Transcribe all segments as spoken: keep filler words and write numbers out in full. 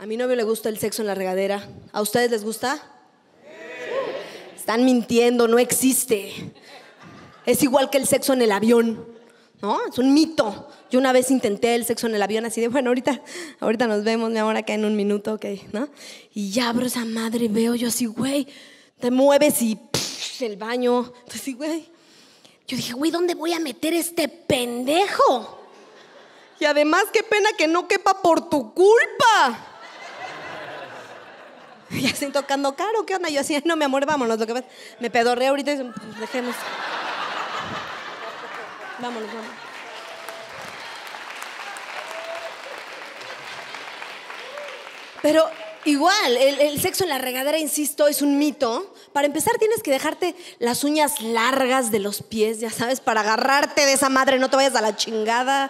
A mi novio le gusta el sexo en la regadera. ¿A ustedes les gusta? Están mintiendo, no existe. Es igual que el sexo en el avión, ¿no? Es un mito. Yo una vez intenté el sexo en el avión así de, bueno, ahorita, ahorita nos vemos, mi amor, acá en un minuto, ok, ¿no? Y ya abro esa madre y veo yo así, güey, te mueves y pff, el baño. Entonces, güey, yo dije, güey, ¿dónde voy a meter este pendejo? Y además, qué pena que no quepa por tu culpa. Y ya estoy tocando caro, ¿qué onda? Yo así, no, mi amor, vámonos, lo que pasa. Me pedorré ahorita y pues, dejemos. Vámonos, vámonos. Pero igual, el, el sexo en la regadera, insisto, es un mito. Para empezar, tienes que dejarte las uñas largas de los pies, ya sabes, para agarrarte de esa madre, no te vayas a la chingada.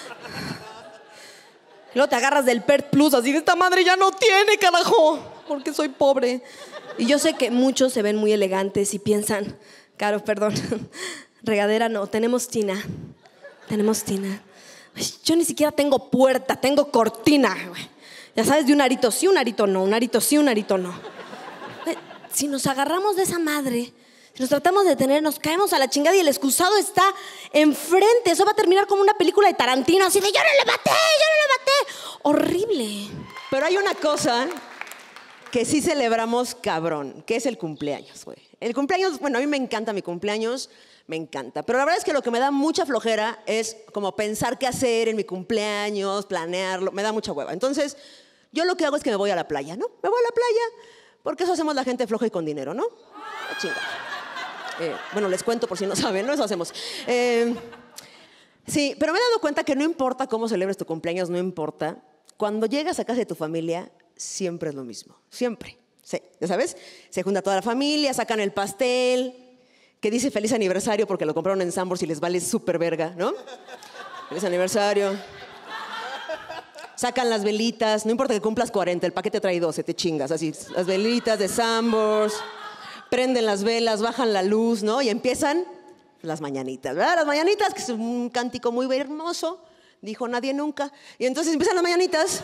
Y luego te agarras del Pert Plus, así de esta madre ya no tiene, carajo, porque soy pobre. Y yo sé que muchos se ven muy elegantes y piensan, Caro, perdón, regadera no, tenemos tina, tenemos tina. Ay, yo ni siquiera tengo puerta, tengo cortina, güey. Ya sabes, de un arito sí, un arito no, un arito sí, un arito no. Si nos agarramos de esa madre, si nos tratamos de detener, nos caemos a la chingada y el excusado está enfrente. Eso va a terminar como una película de Tarantino, así de yo no le maté, yo no le maté. Horrible. Pero hay una cosa que sí celebramos cabrón, que es el cumpleaños, güey. El cumpleaños, bueno, a mí me encanta mi cumpleaños, me encanta. Pero la verdad es que lo que me da mucha flojera es como pensar qué hacer en mi cumpleaños, planearlo, me da mucha hueva. Entonces, yo lo que hago es que me voy a la playa, ¿no? Me voy a la playa, porque eso hacemos la gente floja y con dinero, ¿no? La chingada. Eh, bueno, les cuento por si no saben, ¿no? Eso hacemos. Eh, sí, pero me he dado cuenta que no importa cómo celebres tu cumpleaños, no importa. Cuando llegas a casa de tu familia, siempre es lo mismo. Siempre. Sí, ¿ya sabes? Se junta toda la familia, sacan el pastel, que dice feliz aniversario porque lo compraron en Sanborns y les vale súper verga, ¿no? Feliz aniversario. Sacan las velitas, no importa que cumplas cuarenta, el paquete trae doce, te chingas, así, las velitas de Sanborns, prenden las velas, bajan la luz, ¿no? Y empiezan las mañanitas, ¿verdad? Las mañanitas, que es un cántico muy hermoso, dijo nadie nunca. Y entonces empiezan las mañanitas.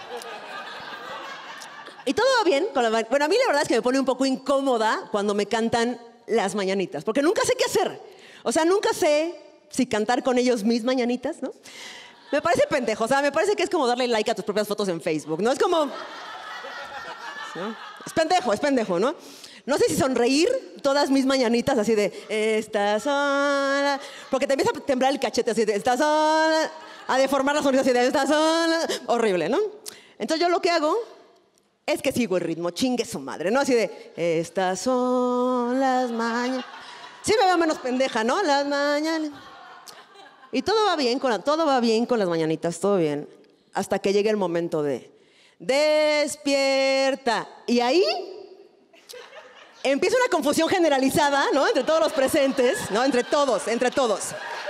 Y todo va bien con la... Bueno, a mí la verdad es que me pone un poco incómoda cuando me cantan las mañanitas, porque nunca sé qué hacer. O sea, nunca sé si cantar con ellos mis mañanitas, ¿no? Me parece pendejo, o sea, me parece que es como darle like a tus propias fotos en Facebook, ¿no? Es como... ¿no? Es pendejo, es pendejo, ¿no? No sé si sonreír todas mis mañanitas así de... Esta sola... Porque te empieza a temblar el cachete así de... Esta sola... A deformar la sonrisa así de... Esta sola... Horrible, ¿no? Entonces yo lo que hago es que sigo el ritmo, chingue su madre, ¿no? Así de... Estas son las mañanas... Sí me veo menos pendeja, ¿no? Las mañanas... Y todo va bien con la, todo va bien con las mañanitas, todo bien, hasta que llegue el momento de despierta. Y ahí empieza una confusión generalizada, ¿no? Entre todos los presentes, ¿no? Entre todos, entre todos.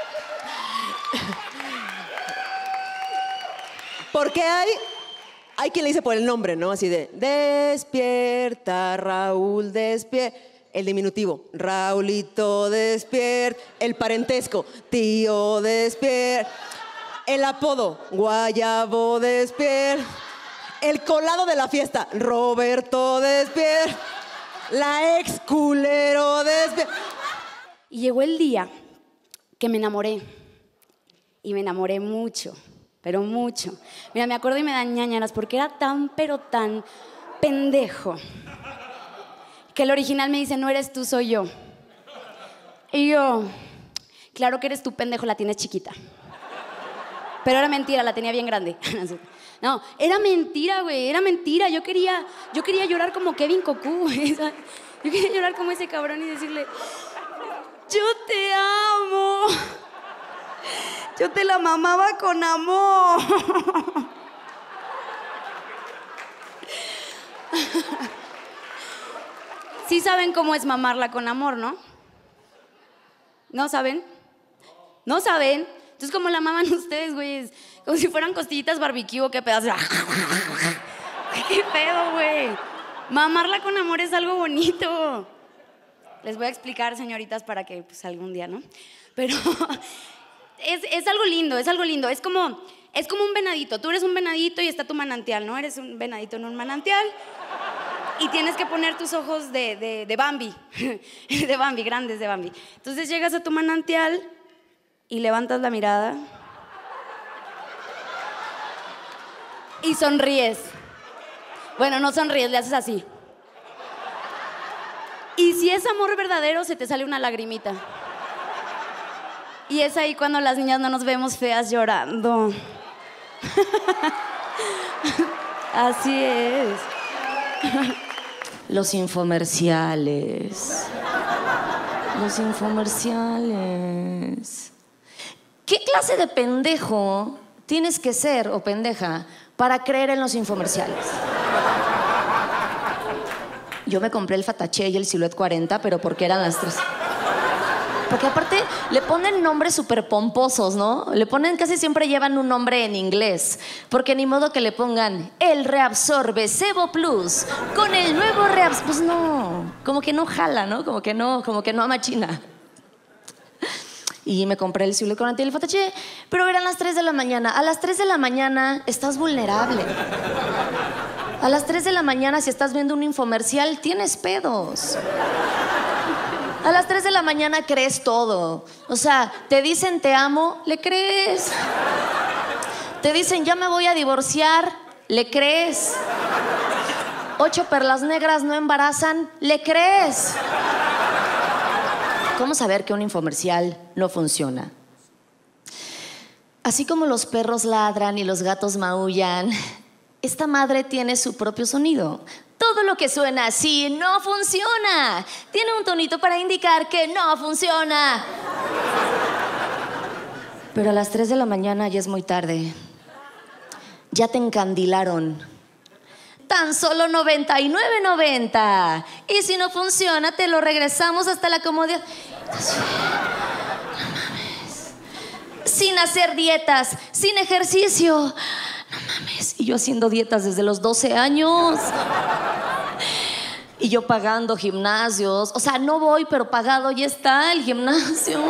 Porque hay, hay quien le dice por el nombre, ¿no? Así de despierta, Raúl, despierta. El diminutivo, Raulito despierta. El parentesco, tío despierta. El apodo, Guayabo despierta. El colado de la fiesta, Roberto despierta. La ex culero despierta. Y llegó el día que me enamoré. Y me enamoré mucho, pero mucho. Mira, me acuerdo y me dan ñañaras porque era tan, pero tan pendejo. Que el original me dice, no eres tú, soy yo. Y yo, claro que eres tú, pendejo, la tienes chiquita. Pero era mentira, la tenía bien grande. No, era mentira, güey, era mentira. Yo quería, yo quería llorar como Kevin Cocu, güey. Yo quería llorar como ese cabrón y decirle, yo te amo. Yo te la mamaba con amor. Sí saben cómo es mamarla con amor, ¿no? ¿No saben? ¿No saben? Entonces, ¿cómo la maman ustedes, güey? Como si fueran costillitas barbecue o qué pedazo. ¿Qué pedo, güey? Mamarla con amor es algo bonito. Les voy a explicar, señoritas, para que pues algún día, ¿no? Pero es, es algo lindo, es algo lindo. Es como, es como un venadito. Tú eres un venadito y está tu manantial, ¿no? Eres un venadito en un manantial y tienes que poner tus ojos de, de, de Bambi, de Bambi, grandes de Bambi. Entonces llegas a tu manantial y levantas la mirada y sonríes. Bueno, no sonríes, le haces así. Y si es amor verdadero, se te sale una lagrimita. Y es ahí cuando las niñas no nos vemos feas llorando. Así es. Los infomerciales. Los infomerciales. ¿Qué clase de pendejo tienes que ser o pendeja para creer en los infomerciales? Yo me compré el Fataché y el Silhouette cuarenta, pero porque eran las tres. Porque aparte le ponen nombres súper pomposos, ¿no? Le ponen, casi siempre llevan un nombre en inglés. Porque ni modo que le pongan el Reabsorbe Sebo Plus con el nuevo Reabsorbe. Pues no, como que no jala, ¿no? Como que no, como que no amachina. Y me compré el Silhouette cuarenta y el Fataché, pero eran las tres de la mañana. A las tres de la mañana estás vulnerable. A las tres de la mañana, si estás viendo un infomercial, tienes pedos. A las tres de la mañana crees todo. O sea, te dicen te amo, le crees. Te dicen ya me voy a divorciar, le crees. Ocho perlas negras no embarazan, le crees. ¿Cómo saber que un infomercial no funciona? Así como los perros ladran y los gatos maullan, esta madre tiene su propio sonido. Todo lo que suena así no funciona. Tiene un tonito para indicar que no funciona. Pero a las tres de la mañana ya es muy tarde. Ya te encandilaron. Tan solo noventa y nueve noventa. Y si no funciona, te lo regresamos hasta la comodidad. No mames. Sin hacer dietas, sin ejercicio. No mames. Y yo haciendo dietas desde los doce años. Y yo pagando gimnasios. O sea, no voy, pero pagado ya está el gimnasio.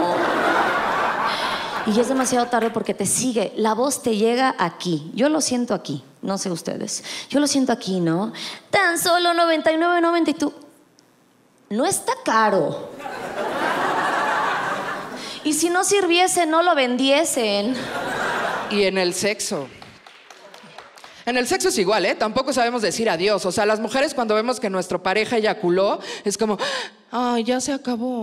Y ya es demasiado tarde porque te sigue. La voz te llega aquí. Yo lo siento aquí. No sé ustedes. Yo lo siento aquí, ¿no? Tan solo noventa y nueve noventa y tú. No está caro. Y si no sirviese, no lo vendiesen. Y en el sexo. En el sexo es igual, ¿eh? Tampoco sabemos decir adiós. O sea, las mujeres cuando vemos que nuestra pareja eyaculó, es como, ay, ya se acabó.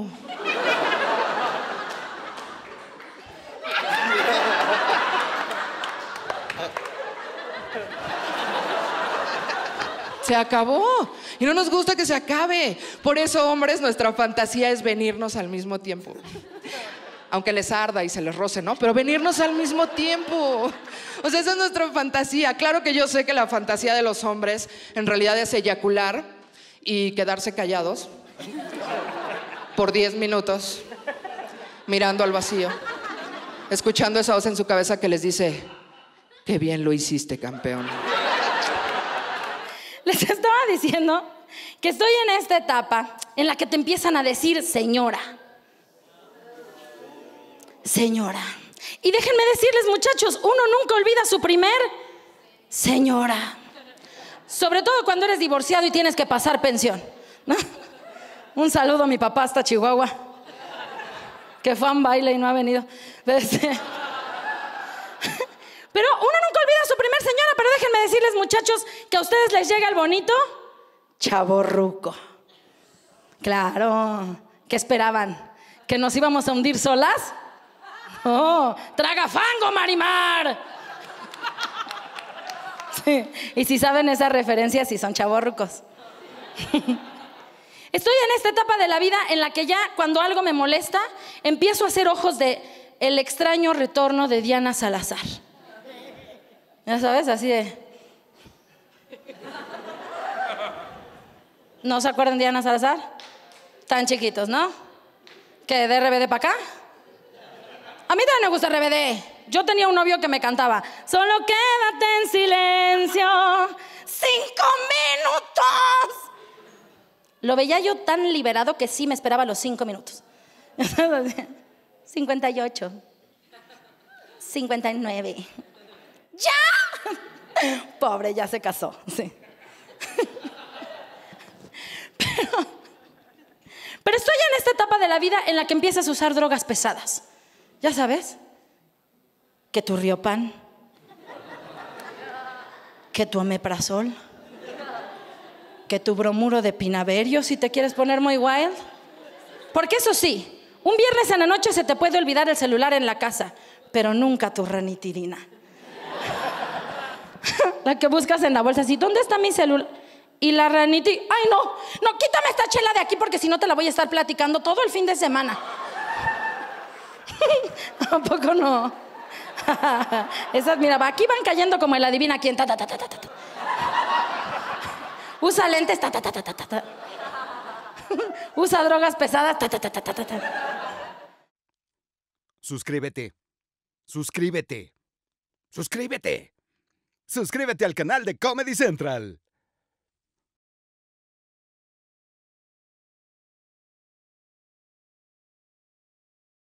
Se acabó. Y no nos gusta que se acabe. Por eso, hombres, nuestra fantasía es venirnos al mismo tiempo. Aunque les arda y se les roce, ¿no? Pero venirnos al mismo tiempo. O sea, esa es nuestra fantasía. Claro que yo sé que la fantasía de los hombres en realidad es eyacular y quedarse callados por diez minutos, mirando al vacío, escuchando esa voz en su cabeza que les dice, qué bien lo hiciste, campeón. Les estaba diciendo que estoy en esta etapa en la que te empiezan a decir señora. Señora. Y déjenme decirles, muchachos, uno nunca olvida su primer señora. Sobre todo cuando eres divorciado y tienes que pasar pensión, ¿no? Un saludo a mi papá hasta Chihuahua, que fue a un baile y no ha venido. Este... Pero uno nunca olvida a su primer señora, pero déjenme decirles, muchachos, que a ustedes les llega el bonito chavorruco. Claro, ¿qué esperaban? ¿Que nos íbamos a hundir solas? ¡Oh! ¡Traga fango, Marimar! Sí. Y si saben esa referencia, sí son chavorrucos. Estoy en esta etapa de la vida en la que ya cuando algo me molesta, empiezo a hacer ojos de El extraño retorno de Diana Salazar. Ya sabes, así de... ¿No se acuerdan de Diana Salazar? Tan chiquitos, ¿no? ¿Que de R B D para acá? A mí también me gusta R B D. Yo tenía un novio que me cantaba solo quédate en silencio cinco minutos. Lo veía yo tan liberado que sí me esperaba los cinco minutos. cincuenta y ocho, cincuenta y nueve, ¡Ya! Pobre, ya se casó, sí. Pero, pero estoy en esta etapa de la vida en la que empiezas a usar drogas pesadas. ¿Ya sabes? Que tu Riopan, que tu omeprazol, que tu bromuro de pinaverio, si te quieres poner muy wild. Porque eso sí, un viernes en la noche se te puede olvidar el celular en la casa, pero nunca tu ranitidina. La que buscas en la bolsa, así, ¿dónde está mi celular? Y la raniti, ay no, no, quítame esta chela de aquí porque si no te la voy a estar platicando todo el fin de semana. ¿A poco no? Esas, mira, aquí van cayendo como el adivina quién. Ta, ta, ta, ta, ta, ta. Usa lentes. Ta, ta, ta, ta, ta, ta. Usa drogas pesadas. Ta, ta, ta, ta, ta, ta. Suscríbete. Suscríbete. Suscríbete. Suscríbete al canal de Comedy Central.